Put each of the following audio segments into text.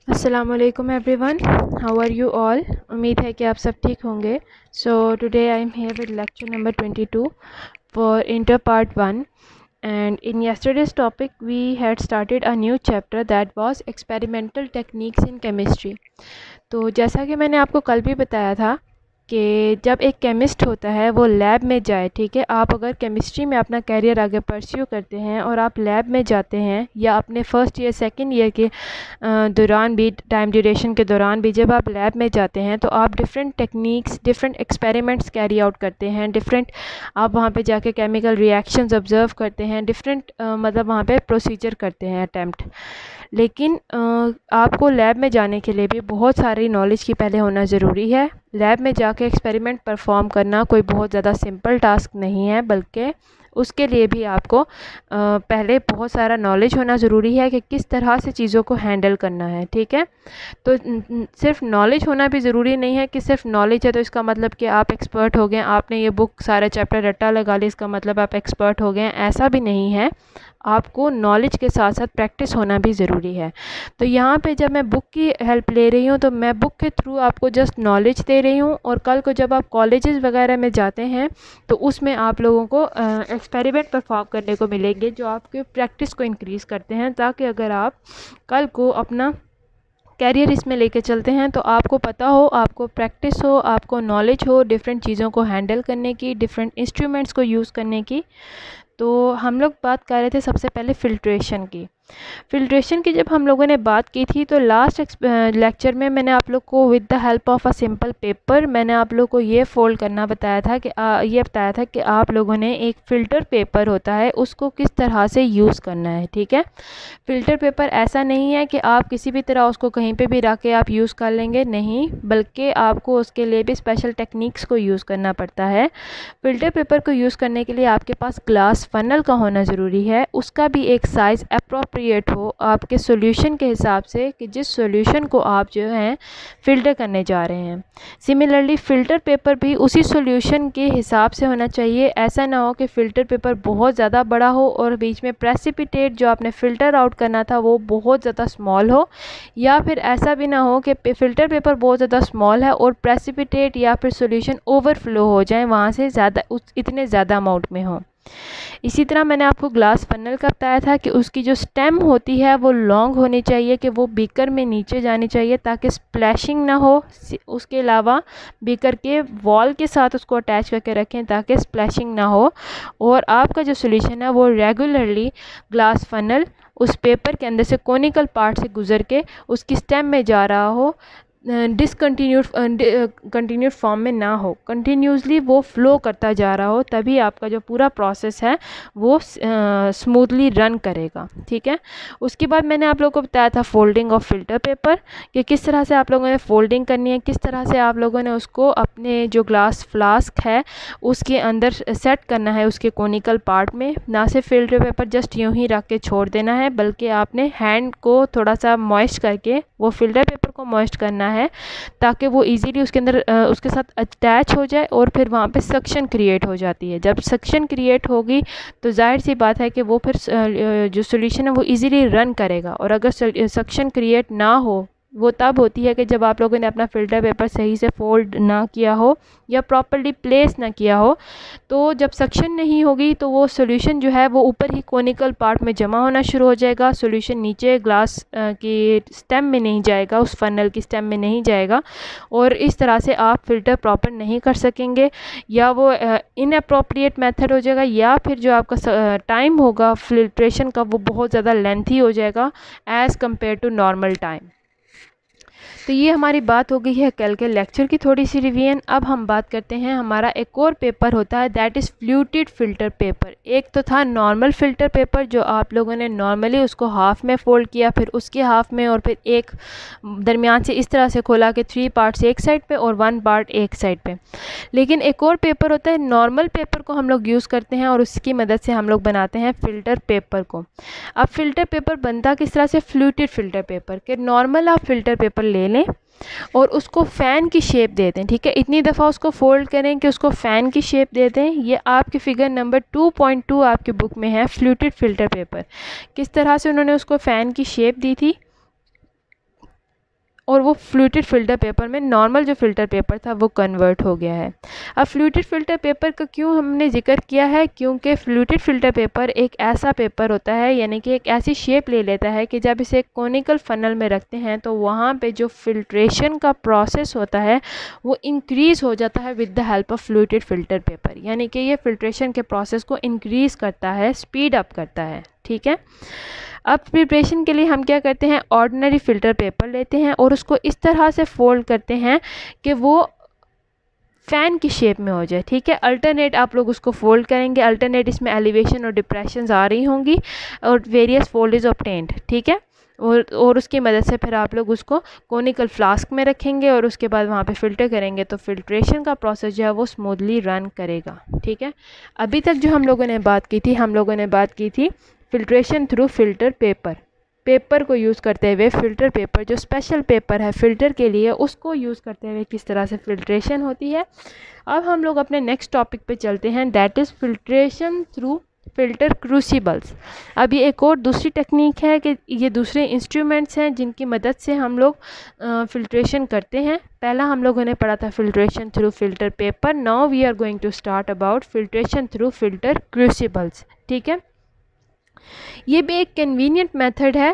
अस्सलामुअलैकुम everyone, how are you all. उम्मीद है कि आप सब ठीक होंगे। So today I am here with lecture number 22 for inter part 1 and in yesterday's topic we had started a new chapter that was experimental techniques in chemistry। तो जैसा कि मैंने आपको कल भी बताया था कि जब एक केमिस्ट होता है वो लैब में जाए, ठीक है, आप अगर केमिस्ट्री में अपना कैरियर आगे परस्यू करते हैं और आप लैब में जाते हैं या अपने फर्स्ट ईयर सेकंड ईयर के दौरान भी, टाइम ड्यूरेशन के दौरान भी जब आप लैब में जाते हैं तो आप different techniques, different experiments carry out करते हैं, डिफरेंट आप वहाँ पे जाके केमिकल रिएक्शंस ऑब्ज़र्व करते हैं, डिफरेंट मतलब वहाँ पे प्रोसीजर करते हैं, अटैम्प्ट। लेकिन आपको लैब में जाने के लिए भी बहुत सारी नॉलेज की पहले होना ज़रूरी है। लैब में जाके एक्सपेरिमेंट परफॉर्म करना कोई बहुत ज़्यादा सिंपल टास्क नहीं है, बल्कि उसके लिए भी आपको पहले बहुत सारा नॉलेज होना ज़रूरी है कि किस तरह से चीज़ों को हैंडल करना है, ठीक है। तो सिर्फ नॉलेज होना भी ज़रूरी नहीं है कि सिर्फ नॉलेज है तो इसका मतलब कि आप एक्सपर्ट हो गए, आपने ये बुक सारे चैप्टर रट्टा लगा ली इसका मतलब आप एक्सपर्ट हो गए, ऐसा भी नहीं है। आपको नॉलेज के साथ साथ प्रैक्टिस होना भी ज़रूरी है। तो यहाँ पे जब मैं बुक की हेल्प ले रही हूँ तो मैं बुक के थ्रू आपको जस्ट नॉलेज दे रही हूँ, और कल को जब आप कॉलेजेस वगैरह में जाते हैं तो उसमें आप लोगों को एक्सपेरिमेंट परफॉर्म करने को मिलेंगे जो आपके प्रैक्टिस को इंक्रीज़ करते हैं, ताकि अगर आप कल को अपना कैरियर इसमें लेके चलते हैं तो आपको पता हो, आपको प्रैक्टिस हो, आपको नॉलेज हो डिफरेंट चीज़ों को हैंडल करने की, डिफरेंट इंस्ट्रूमेंट्स को यूज़ करने की। तो हम लोग बात कर रहे थे सबसे पहले फ़िल्ट्रेशन की। फ़िल्ट्रेशन की जब हम लोगों ने बात की थी तो लास्ट लेक्चर में मैंने आप लोग को with the help of a simple paper मैंने आप लोग को ये फोल्ड करना बताया था कि ये बताया था कि आप लोगों ने एक फ़िल्टर पेपर होता है उसको किस तरह से यूज़ करना है, ठीक है। फ़िल्टर पेपर ऐसा नहीं है कि आप किसी भी तरह उसको कहीं पे भी रख के आप यूज़ कर लेंगे, नहीं, बल्कि आपको उसके लिए भी स्पेशल टेक्निक्स को यूज़ करना पड़ता है। फ़िल्टर पेपर को यूज़ करने के लिए आपके पास ग्लास फनल का होना ज़रूरी है, उसका भी एक साइज़ अप्रोप्रिएट हो आपके सॉल्यूशन के हिसाब से कि जिस सॉल्यूशन को आप जो है फ़िल्टर करने जा रहे हैं। सिमिलरली फ़िल्टर पेपर भी उसी सॉल्यूशन के हिसाब से होना चाहिए। ऐसा ना हो कि फ़िल्टर पेपर बहुत ज़्यादा बड़ा हो और बीच में प्रेसिपिटेट जो आपने फ़िल्टर आउट करना था वो बहुत ज़्यादा स्मॉल हो, या फिर ऐसा भी ना हो कि फ़िल्टर पेपर बहुत ज़्यादा स्मॉल है और प्रेसिपिटेट या फिर सॉल्यूशन ओवरफ्लो हो जाए, वहाँ से ज़्यादा इतने ज़्यादा अमाउंट में हो। इसी तरह मैंने आपको ग्लास फनल का बताया था कि उसकी जो स्टेम होती है वो लॉन्ग होनी चाहिए, कि वो बीकर में नीचे जानी चाहिए ताकि स्प्लैशिंग ना हो। उसके अलावा बीकर के वॉल के साथ उसको अटैच करके रखें ताकि स्प्लैशिंग ना हो, और आपका जो सॉल्यूशन है वो रेगुलरली ग्लास फनल उस पेपर के अंदर से कोनिकल पार्ट से गुजर के उसकी स्टेम में जा रहा हो, डिसकंटिन्यूड कंटिन्यूड फॉर्म में ना हो, कंटिन्यूसली वो फ्लो करता जा रहा हो, तभी आपका जो पूरा प्रोसेस है वो स्मूथली रन करेगा, ठीक है। उसके बाद मैंने आप लोगों को बताया था फोल्डिंग ऑफ फ़िल्टर पेपर, कि किस तरह से आप लोगों ने फ़ोल्डिंग करनी है, किस तरह से आप लोगों ने उसको अपने जो ग्लास फ्लास्क है उसके अंदर सेट करना है, उसके कोनिकल पार्ट में। ना सिर्फ फ़िल्टर पेपर जस्ट यूँ ही रख के छोड़ देना है, बल्कि आपने हैंड को थोड़ा सा मॉइस्ट करके वो फ़िल्टर पेपर को मॉइस्ट करना है ताकि वो इजीली उसके अंदर उसके साथ अटैच हो जाए, और फिर वहाँ पे सक्शन क्रिएट हो जाती है। जब सक्शन क्रिएट होगी तो जाहिर सी बात है कि वो फिर जो सॉल्यूशन है वो इजीली रन करेगा। और अगर सक्शन क्रिएट ना हो, वो तब होती है कि जब आप लोगों ने अपना फ़िल्टर पेपर सही से फोल्ड ना किया हो या प्रॉपर्ली प्लेस ना किया हो। तो जब सक्शन नहीं होगी तो वो सॉल्यूशन जो है वो ऊपर ही कोनिकल पार्ट में जमा होना शुरू हो जाएगा, सॉल्यूशन नीचे ग्लास की स्टेम में नहीं जाएगा, उस फनल की स्टेम में नहीं जाएगा, और इस तरह से आप फ़िल्टर प्रॉपर नहीं कर सकेंगे, या वो इनअप्रोप्रिएट मेथड हो जाएगा, या फिर जो आपका टाइम होगा फिल्ट्रेशन का वो बहुत ज़्यादा लेंथी हो जाएगा as compare to normal time. तो ये हमारी बात हो गई है कल के लेक्चर की थोड़ी सी रिवीजन। अब हम बात करते हैं, हमारा एक और पेपर होता है that is fluted filter paper. एक तो था नॉर्मल फ़िल्टर पेपर जो आप लोगों ने नॉर्मली उसको हाफ़ में फ़ोल्ड किया, फिर उसके हाफ़ में, और फिर एक दरमियान से इस तरह से खोला कि 3 पार्ट्स एक साइड पे और 1 पार्ट एक साइड पे। लेकिन एक और पेपर होता है, नॉर्मल पेपर को हम लोग यूज़ करते हैं और उसकी मदद से हम लोग बनाते हैं फ़िल्टर पेपर को। अब फ़िल्टर पेपर बनता किस तरह से, फ्लूटेड फ़िल्टर पेपर के नॉर्मल आप फ़िल्टर पेपर ले लें और उसको फ़ैन की शेप दे दें, ठीक है। इतनी दफ़ा उसको फोल्ड करें कि उसको फ़ैन की शेप दे दें। ये आपकी फिगर नंबर 2.2 आपकी बुक में है, फ्लूटेड फ़िल्टर पेपर। किस तरह से उन्होंने उसको फ़ैन की शेप दी थी, और वो फ्लूइड फ़िल्टर पेपर में नॉर्मल जो फ़िल्टर पेपर था वो कन्वर्ट हो गया है। अब फ्लूइड फ़िल्टर पेपर का क्यों हमने जिक्र किया है, क्योंकि फ्लूइड फ़िल्टर पेपर एक ऐसा पेपर होता है, यानी कि एक ऐसी शेप ले लेता है कि जब इसे कॉनिकल फनल में रखते हैं तो वहाँ पे जो फिल्ट्रेशन का प्रोसेस होता है वो इंक्रीज़ हो जाता है with the help of fluid filter paper, यानी कि ये फिल्ट्रेशन के प्रोसेस को इंक्रीज़ करता है, स्पीड अप करता है। ठीक है, अब प्रिपरेशन के लिए हम क्या करते हैं, ऑर्डिनरी फ़िल्टर पेपर लेते हैं और उसको इस तरह से फोल्ड करते हैं कि वो फ़ैन की शेप में हो जाए। ठीक है, अल्टरनेट आप लोग उसको फोल्ड करेंगे, अल्टरनेट इसमें एलिवेशन और डिप्रेशंस आ रही होंगी और वेरियस फोल्ड इज़ ऑब्टेन्ड। ठीक है, और उसकी मदद से फिर आप लोग उसको कोनिकल फ्लास्क में रखेंगे और उसके बाद वहाँ पे फ़िल्टर करेंगे तो फिल्ट्रेशन का प्रोसेस जो है वो स्मूथली रन करेगा। ठीक है, अभी तक जो हम लोगों ने बात की थी फिल्ट्रेशन थ्रू फ़िल्टर पेपर को यूज़ करते हुए, फ़िल्टर पेपर जो स्पेशल पेपर है फ़िल्टर के लिए उसको यूज़ करते हुए किस तरह से फ़िल्ट्रेशन होती है। अब हम लोग अपने नेक्स्ट टॉपिक पे चलते हैं, that is filtration through filter crucibles. अब ये एक और दूसरी टेक्निक है कि ये दूसरे इंस्ट्रूमेंट्स हैं जिनकी मदद से हम लोग फ़िल्ट्रेशन करते हैं। पहला हम लोगों ने पढ़ा था filtration through filter paper, now we are going to start about filtration through filter crucibles. ठीक है, ये भी एक कन्वीनियंट मेथड है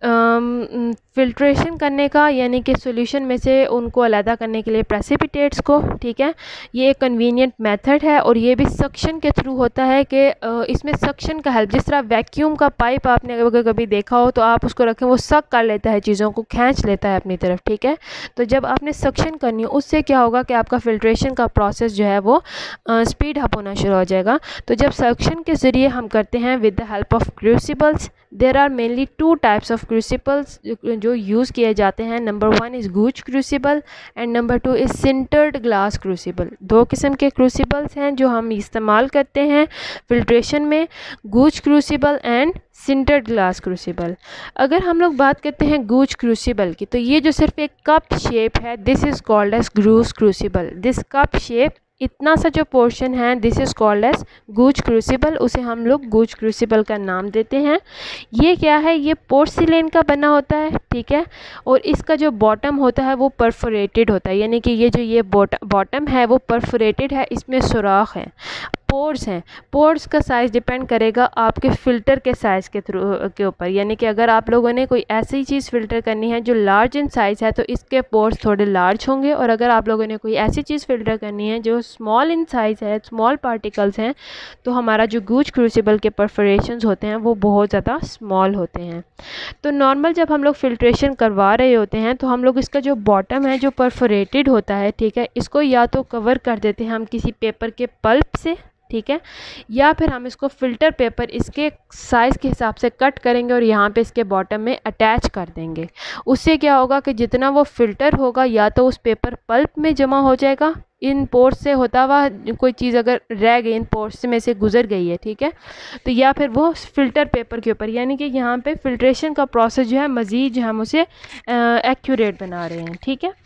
फ़िल्ट्रेशन करने का, यानी कि सॉल्यूशन में से उनको अलहदा करने के लिए प्रेसिपिटेट्स को। ठीक है, ये एक कन्वीनियंट मेथड है और ये भी सक्शन के थ्रू होता है कि इसमें सक्शन का हेल्प, जिस तरह वैक्यूम का पाइप आपने अगर कभी देखा हो तो आप उसको रखें वो सक कर लेता है, चीज़ों को खींच लेता है अपनी तरफ। ठीक है, तो जब आपने सक्शन करनी हो उससे क्या होगा कि आपका फ़िल्ट्रेशन का प्रोसेस जो है वो स्पीड अप होना शुरू हो जाएगा। तो जब सक्शन के ज़रिए हम करते हैं with the help of crucibles, there are mainly 2 types of crucibles जो यूज़ किए जाते हैं। Number 1 is Gooch crucible and number 2 is sintered glass crucible. 2 किस्म के क्रूसिबल्स हैं जो हम इस्तेमाल करते हैं फिल्ट्रेशन में, Gooch crucible and sintered glass crucible. अगर हम लोग बात करते हैं गूज क्रूसिबल की, तो ये जो सिर्फ एक कप शेप है, this is called as Gooch crucible. This cup shape, इतना सा जो पोर्शन है, this is called as Gooch crucible, उसे हम लोग गूज क्रूसिबल का नाम देते हैं। ये क्या है, ये पोर्सिलेन का बना होता है। ठीक है, और इसका जो बॉटम होता है वो परफोरेटेड होता है, यानी कि ये बॉटम है वो परफोरेटेड है, इसमें सुराख है, पोर्स हैं। पोर्स का साइज़ डिपेंड करेगा आपके फ़िल्टर के साइज़ के ऊपर, यानी कि अगर आप लोगों ने कोई ऐसी चीज़ फ़िल्टर करनी है जो लार्ज इन साइज़ है तो इसके पोर्स थोड़े लार्ज होंगे, और अगर आप लोगों ने कोई ऐसी चीज़ फ़िल्टर करनी है जो स्मॉल इन साइज़ है, स्मॉल पार्टिकल्स हैं, तो हमारा जो गूज क्रूसिबल के परफोरेशंस होते हैं वो बहुत ज़्यादा स्मॉल होते हैं। तो नॉर्मल जब हम लोग फ़िल्ट्रेशन करवा रहे होते हैं तो हम लोग इसका जो बॉटम है जो परफोरेटेड होता है, ठीक है, इसको या तो कवर कर देते हैं हम किसी पेपर के पल्प से, ठीक है, या फिर हम इसको फ़िल्टर पेपर इसके साइज़ के हिसाब से कट करेंगे और यहाँ पे इसके बॉटम में अटैच कर देंगे। उससे क्या होगा कि जितना वो फ़िल्टर होगा या तो उस पेपर पल्प में जमा हो जाएगा, इन पोर्स से होता हुआ कोई चीज़ अगर रह गई, इन पोर्स में से गुजर गई है, ठीक है, तो या फिर वो फ़िल्टर पेपर के ऊपर, यानी कि यहाँ पे फ़िल्ट्रेशन का प्रोसेस जो है मज़ीद जो हम उसे एक्यूरेट बना रहे हैं। ठीक है,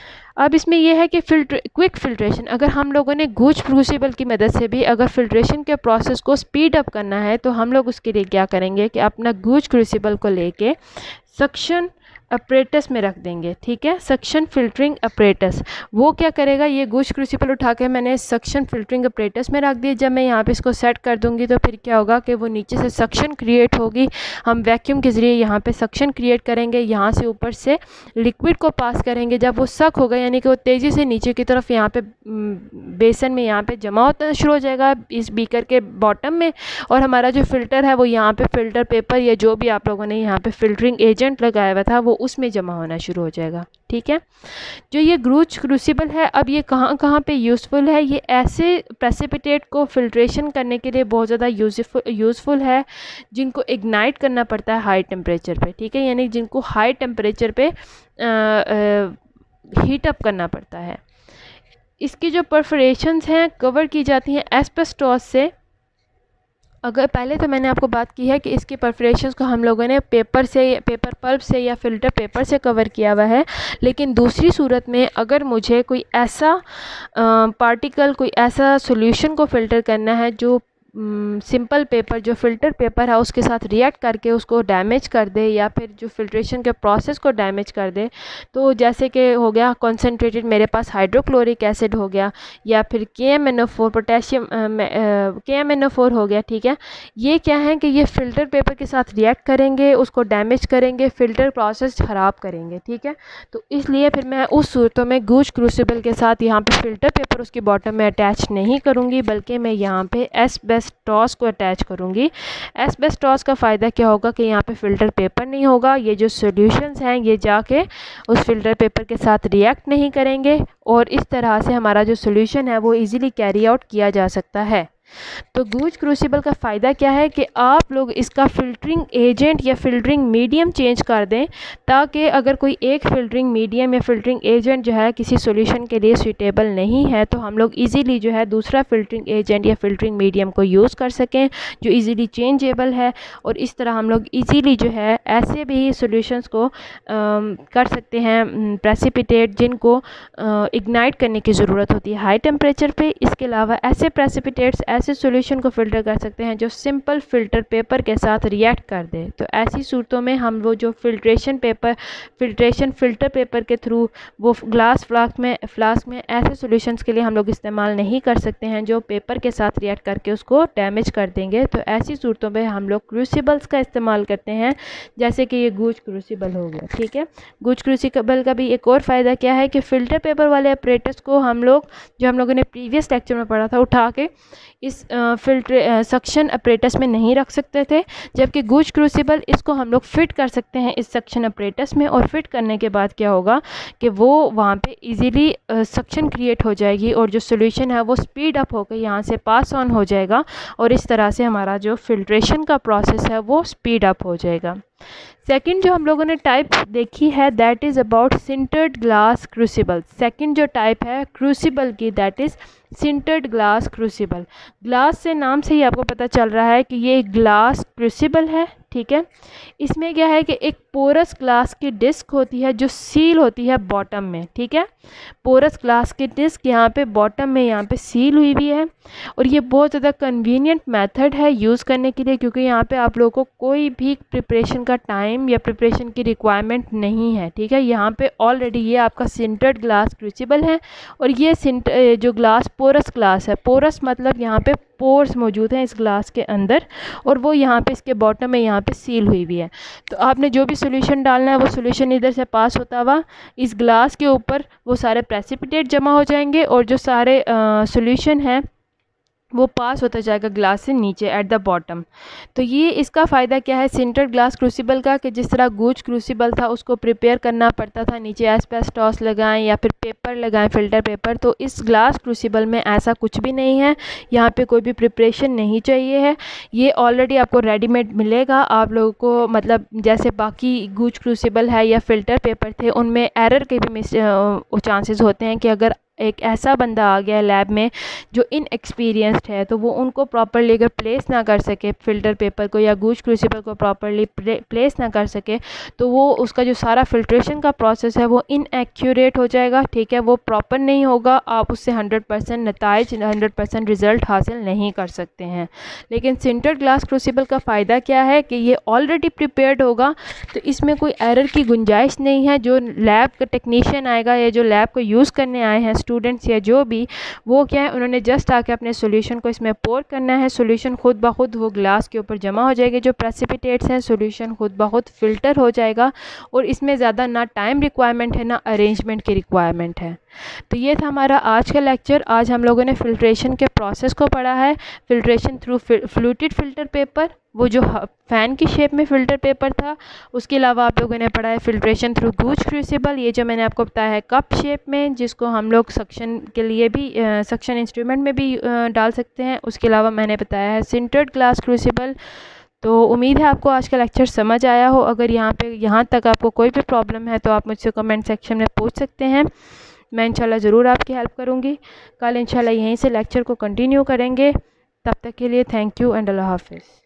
अब इसमें यह है कि क्विक फ़िल्ट्रेशन, अगर हम लोगों ने गूज क्रूसिबल की मदद से भी अगर फ़िल्ट्रेशन के प्रोसेस को स्पीड अप करना है तो हम लोग उसके लिए क्या करेंगे कि अपना गूज क्रूसिबल को लेके सक्शन अपरेटस में रख देंगे। ठीक है, सक्शन फिल्टरिंग अपरेटस, वो क्या करेगा, ये गूज क्रूसिबल उठा के मैंने सक्शन फिल्टरिंग अपरेटस में रख दिया। जब मैं यहाँ पे इसको सेट कर दूँगी तो फिर क्या होगा कि वो नीचे से सक्शन क्रिएट होगी, हम वैक्यूम के ज़रिए यहाँ पे सक्शन क्रिएट करेंगे, यहाँ से ऊपर से लिक्विड को पास करेंगे। जब वो सक होगा यानी कि वो तेज़ी से नीचे की तरफ यहाँ पे बेसन में यहाँ पे जमा होना शुरू हो जाएगा इस बीकर के बॉटम में, और हमारा जो फ़िल्टर है वो यहाँ पे फ़िल्टर पेपर या जो भी आप लोगों ने यहाँ पे फ़िल्टरिंग एजेंट लगाया हुआ था वो उसमें जमा होना शुरू हो जाएगा। ठीक है, जो ये गूज क्रूसिबल है, अब ये कहाँ कहाँ पे यूज़फुल है, ये ऐसे प्रेसिपिटेट को फिल्ट्रेशन करने के लिए बहुत ज़्यादा यूज़फुल है जिनको इग्नाइट करना पड़ता है हाई टेम्परेचर पे। ठीक है, यानी जिनको हाई टेम्परेचर पे हीट अप करना पड़ता है। इसकी जो परफोरेशंस हैं कवर की जाती हैं एस्बेस्टॉस से। अगर पहले तो मैंने आपको बात की है कि इसकी परफोरेशंस को हम लोगों ने पेपर पल्प से या फ़िल्टर पेपर से कवर किया हुआ है, लेकिन दूसरी सूरत में अगर मुझे कोई ऐसा पार्टिकल, कोई ऐसा सॉल्यूशन को फ़िल्टर करना है जो सिंपल पेपर जो फ़िल्टर पेपर है उसके साथ रिएक्ट करके उसको डैमेज कर दे या फिर जो फिल्ट्रेशन के प्रोसेस को डैमेज कर दे, तो जैसे कि हो गया कॉन्सेंट्रेटेड मेरे पास हाइड्रोक्लोरिक एसिड हो गया या फिर KMnO4 पोटेशियम KMnO4 हो गया, ठीक है। ये क्या है कि ये फ़िल्टर पेपर के साथ रिएक्ट करेंगे, उसको डैमेज करेंगे, फ़िल्टर प्रोसेस ख़राब करेंगे, ठीक है। तो इसलिए फिर मैं उस सूरतों में गूज क्रूसिबल के साथ यहाँ पे फ़िल्टर पेपर उसकी बॉटम में अटैच नहीं करूँगी, बल्कि मैं यहाँ पे एस्बेस्टॉस को अटैच करूँगी। एस्बेस्टॉस का फ़ायदा क्या होगा कि यहाँ पे फ़िल्टर पेपर नहीं होगा, ये जो सॉल्यूशंस हैं ये जाके उस फ़िल्टर पेपर के साथ रिएक्ट नहीं करेंगे और इस तरह से हमारा जो सॉल्यूशन है वो इजीली कैरी आउट किया जा सकता है। तो गूज क्रूसिबल का फ़ायदा क्या है कि आप लोग इसका फ़िल्टरिंग एजेंट या फ़िल्टरिंग मीडियम चेंज कर दें, ताकि अगर कोई एक फ़िल्टरिंग मीडियम या फ़िल्टरिंग एजेंट जो है किसी सॉल्यूशन के लिए सूटेबल नहीं है, तो हम लोग इजीली जो है दूसरा फ़िल्टरिंग एजेंट या फ़िल्टरिंग मीडियम को यूज़ कर सकें जो इजीली चेंजेबल है। और इस तरह हम लोग इजीली जो है ऐसे भी सॉल्यूशंस को कर सकते हैं प्रेसिपिटेट जिनको इग्नाइट करने की ज़रूरत होती है हाई टेम्परेचर पे। इसके अलावा ऐसे प्रेसिपिटेट्स ऐसे सॉल्यूशन को फ़िल्टर कर सकते हैं जो सिंपल फ़िल्टर पेपर के साथ रिएक्ट कर दे। तो ऐसी सूरतों में हम वो जो फ़िल्टर पेपर के थ्रू वो ग्लास फ्लास्क में ऐसे सॉल्यूशंस के लिए हम लोग इस्तेमाल नहीं कर सकते हैं जो पेपर के साथ रिएक्ट करके उसको डैमेज कर देंगे। तो ऐसी सूरतों में हम लोग क्रूसिबल्स का इस्तेमाल करते हैं, जैसे कि ये गूज क्रूसिबल हो गया, ठीक है। गूज क्रूसिबल का भी एक और फ़ायदा क्या है कि फ़िल्टर पेपर वाले अपरेटस को हम लोगों ने प्रीवियस लेक्चर में पढ़ा था उठा के इस सक्शन अपरेटस में नहीं रख सकते थे, जबकि गूज क्रूसिबल इसको हम लोग फिट कर सकते हैं इस सक्शन अपरेटस में। और फिट करने के बाद क्या होगा कि वो वहाँ पे इजीली सक्शन क्रिएट हो जाएगी और जो सॉल्यूशन है वो स्पीड अप होकर यहाँ से पास ऑन हो जाएगा और इस तरह से हमारा जो फिल्ट्रेशन का प्रोसेस है वो स्पीड अप हो जाएगा। सेकंड जो हम लोगों ने टाइप देखी है that is about sintered glass crucible. Second जो टाइप है क्रूसिबल की that is sintered glass crucible. Glass से नाम से ही आपको पता चल रहा है कि ये ग्लास क्रूसिबल है, ठीक है। इसमें क्या है कि एक पोरस ग्लास की डिस्क होती है जो सील होती है बॉटम में, ठीक है। पोरस ग्लास की डिस्क यहाँ पे बॉटम में यहाँ पे सील हुई भी है और ये बहुत ज़्यादा कन्वीनियंट मेथड है यूज़ करने के लिए, क्योंकि यहाँ पे आप लोगों को कोई भी प्रिपरेशन का टाइम या प्रिपरेशन की रिक्वायरमेंट नहीं है, ठीक है। यहाँ पे ऑलरेडी ये आपका सिंटर्ड ग्लास क्रूसिबल है और ये जो ग्लास पोरस ग्लास है, पोरस मतलब यहाँ पे पोर्स मौजूद हैं इस ग्लास के अंदर और वो यहाँ पे इसके बॉटम में यहाँ पे सील हुई भी है। तो आपने जो भी सॉल्यूशन डालना है वो सॉल्यूशन इधर से पास होता हुआ इस ग्लास के ऊपर वो सारे प्रेसिपिटेट जमा हो जाएंगे और जो सारे सॉल्यूशन है वो पास होता जाएगा ग्लास से नीचे एट द बॉटम। तो ये इसका फ़ायदा क्या है सिंटर्ड ग्लास क्रूसिबल का, कि जिस तरह गूज क्रूसिबल था उसको प्रिपेयर करना पड़ता था, नीचे एस्बेस्टॉस लगाएं या फिर पेपर लगाएं फ़िल्टर पेपर, तो इस ग्लास क्रूसिबल में ऐसा कुछ भी नहीं है। यहाँ पे कोई भी प्रिपरेशन नहीं चाहिए है, ये ऑलरेडी आपको रेडीमेड मिलेगा। आप लोगों को मतलब जैसे बाकी गूज क्रूसिबल है या फ़िल्टर पेपर थे उनमें एरर के भी चांसेस होते हैं कि अगर एक ऐसा बंदा आ गया लैब में जो इनएक्सपीरियंस्ड है तो वो उनको प्रॉपरली अगर प्लेस ना कर सके फ़िल्टर पेपर को या गूज क्रूसिबल को प्रॉपरली प्लेस ना कर सके तो वो उसका जो सारा फिल्ट्रेशन का प्रोसेस है वो इनएक्यूरेट हो जाएगा, ठीक है। वो प्रॉपर नहीं होगा, आप उससे 100% नताइज 100% रिज़ल्ट हासिल नहीं कर सकते हैं। लेकिन सिंटर्ड ग्लास क्रूसिबल का फ़ायदा क्या है कि ये ऑलरेडी प्रिपेयर्ड होगा, तो इसमें कोई एरर की गुंजाइश नहीं है। जो लैब का टेक्नीशियन आएगा या जो लैब को यूज़ करने आए हैं स्टूडेंट्स या जो भी, वो क्या है उन्होंने जस्ट आके अपने सॉल्यूशन को इसमें पोर करना है, सॉल्यूशन खुद ब खुद वो ग्लास के ऊपर जमा हो जाएगी, जो प्रेसिपिटेट्स हैं सॉल्यूशन खुद ब खुद फ़िल्टर हो जाएगा और इसमें ज़्यादा ना टाइम रिक्वायरमेंट है ना अरेंजमेंट की रिक्वायरमेंट है। तो ये था हमारा आज का लेक्चर। आज हम लोगों ने फ़िल्ट्रेशन के प्रोसेस को पढ़ा है, filtration through fluted filter paper, वो जो फ़ैन की शेप में फ़िल्टर पेपर था। उसके अलावा आप लोगों ने पढ़ा है फ़िल्ट्रेशन थ्रू गूज क्रूसिबल, ये जो मैंने आपको बताया है कप शेप में, जिसको हम लोग सक्शन के लिए भी सक्शन इंस्ट्रूमेंट में भी डाल सकते हैं। उसके अलावा मैंने बताया है सिंटर्ड ग्लास क्रूसिबल। तो उम्मीद है आपको आज का लेक्चर समझ आया हो। अगर यहाँ तक आपको कोई भी प्रॉब्लम है तो आप मुझसे कमेंट सेक्शन में पूछ सकते हैं, मैं इंशाल्लाह ज़रूर आपकी हेल्प करूँगी। कल इंशाल्लाह यहीं से लेक्चर को कंटिन्यू करेंगे। तब तक के लिए थैंक यू एंड अल्लाह हाफ़िज़।